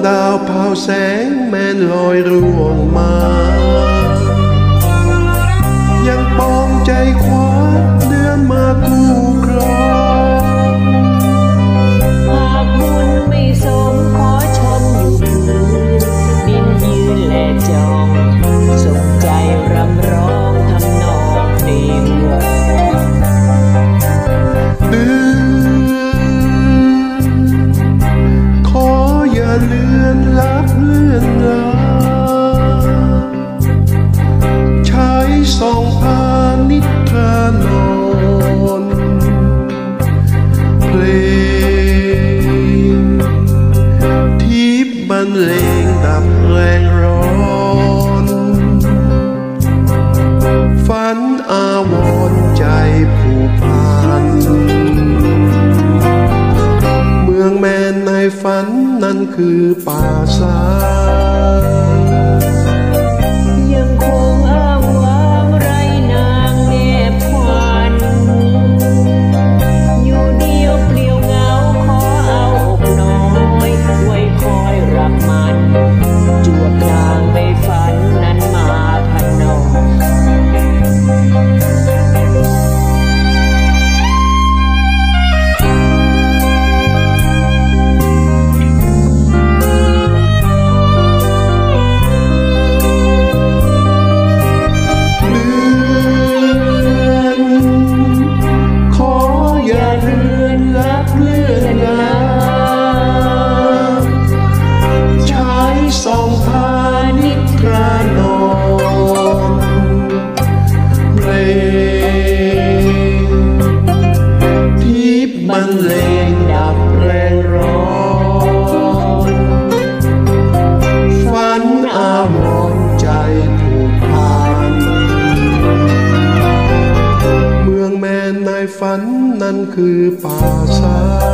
ดาวเผาแสงแม่นลอยร่วงมายังปองใจคว้าเดือนมาคู่ครองหากบุญไม่สมขอชมอยู่พื้นดินยืนและจองส่งใจรำร้องทำนองเพลงวอนเดือนขออย่าเลือนลับเลื่อนลาใช้ส่องพานิทรานอนเพลงทิพย์บรรเลงดับแรงร้อนฝันอาวรณ์ใจผูกพันเมืองแมนในฝันนั้นคือป่าสายยังคงอ้างว้างไรนางแนบควันอยู่เดียวเปลี่ยวเหงาขอเอาอกน้อยไว้คอยรักมันจวบนางไปฝันนั้นมาพันนองส่องพานิทรานอนเพลงทิพย์บรรเลงดับแรงร้อนฝันอาวรณ์ใจผูกพันเมืองแมนในฝันนั้นคือป่าสา